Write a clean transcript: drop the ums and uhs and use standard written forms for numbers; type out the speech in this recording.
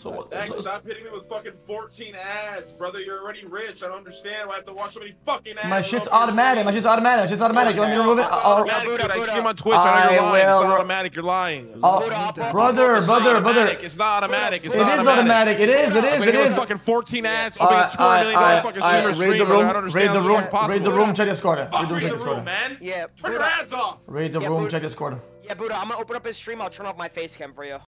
Stop hitting me with fucking 14 ads, brother. You're already rich. I don't understand why I have to watch so many fucking ads. My shit's automatic. You want me to remove it? I stream on Twitch. I know you're lying. It's not automatic. You're lying. Brother. It's not automatic. It's It is automatic. It is. Fucking 14 ads. Opening a $2 million fucking streamer stream. I don't understand. Raid the room. Check Discord. Read the room, man. Yeah. Turn your ads off. Raid the room. Check Discord. Yeah, Buddha, I'm gonna open up his stream. I'll turn off my face cam for you.